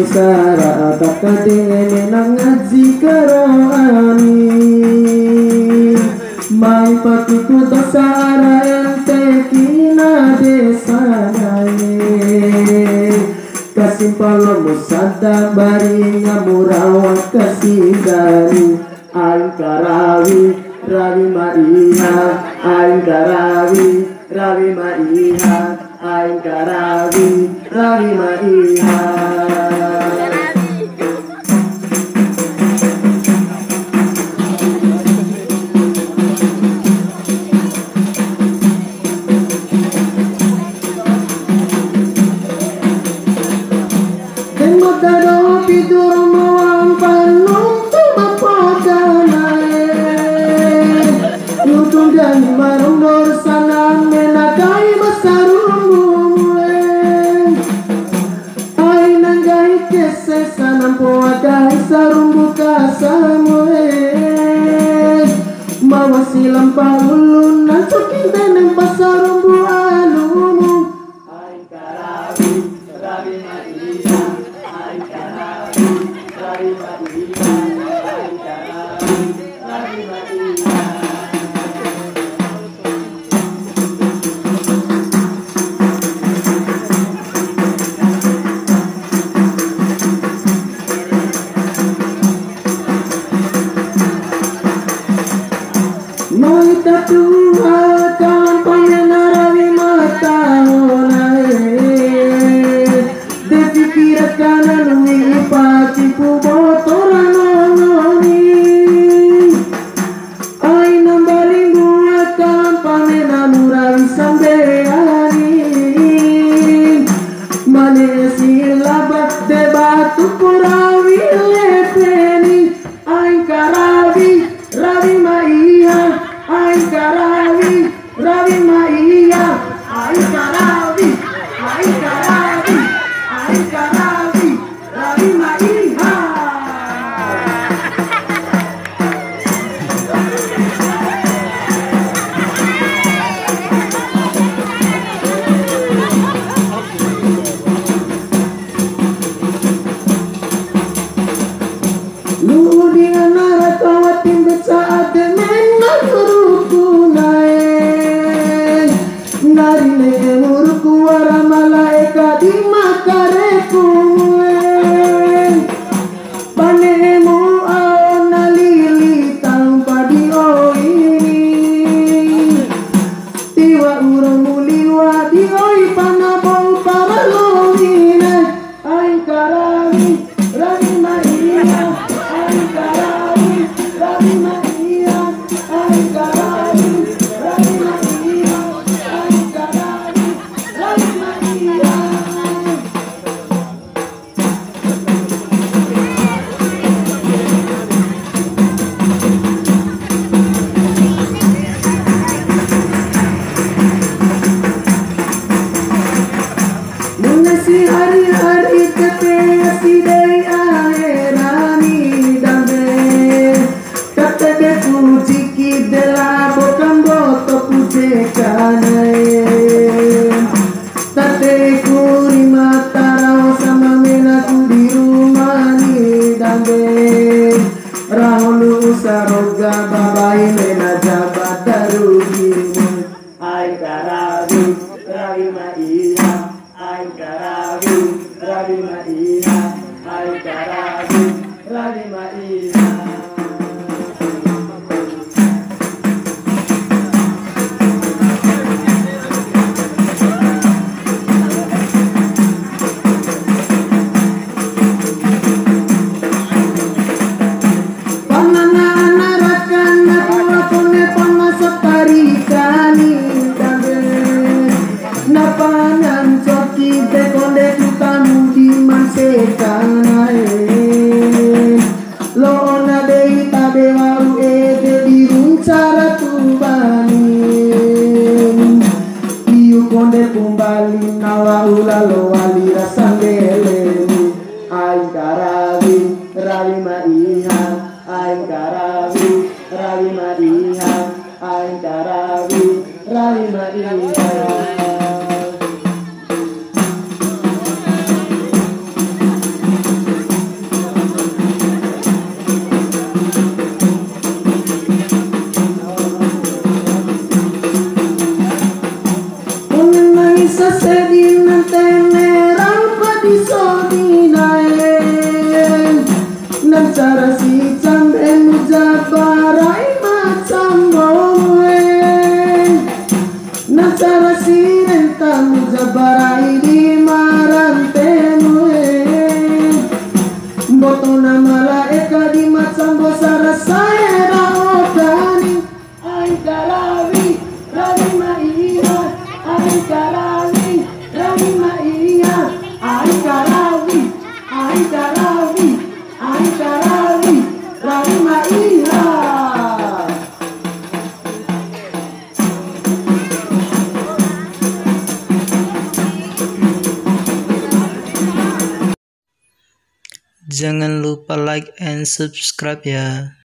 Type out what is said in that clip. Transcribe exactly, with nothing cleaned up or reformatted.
sara takadene nang ngaji karani mai pakiku sara ente kina desanae kasimpalo musada barinya murawat kasidari angkarawi rawi maiha angkarawi rawi maiha angkarawi rawi maiha silam paulun nasukin tenem pasarumbu alumu angkarawi rawi maiha angkarawi rawi maiha angkarawi rawi maiha di macam bosara saya raotani. Ai karawi rawi maia, ai karawi rawi maia, ai karawi, ai karawi, ai karawi rawi maia. Jangan lupa like and subscribe ya.